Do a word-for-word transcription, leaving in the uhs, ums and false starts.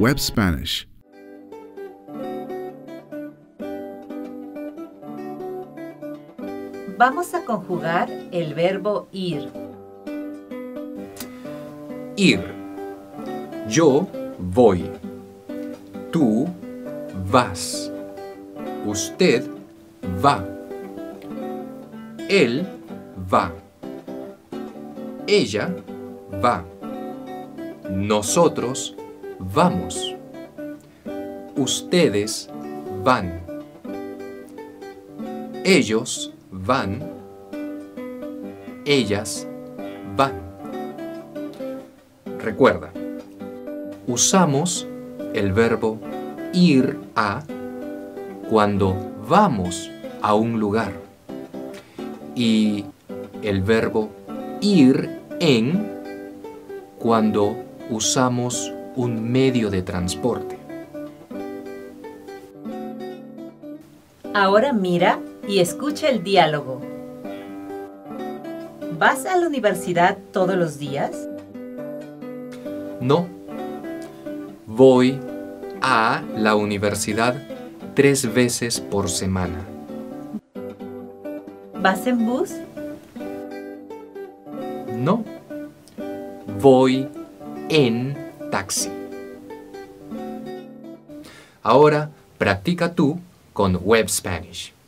Web Spanish. Vamos a conjugar el verbo ir. Ir. Yo voy. Tú vas. Usted va. Él va. Ella va. Nosotros vamos. Ustedes van. Ellos van. Ellas van. Recuerda, usamos el verbo ir a cuando vamos a un lugar y el verbo ir en cuando usamos un medio de transporte. Ahora mira y escucha el diálogo. ¿Vas a la universidad todos los días? No. Voy a la universidad tres veces por semana. ¿Vas en bus? No. Voy en taxi. Ahora practica tú con Web Spanish.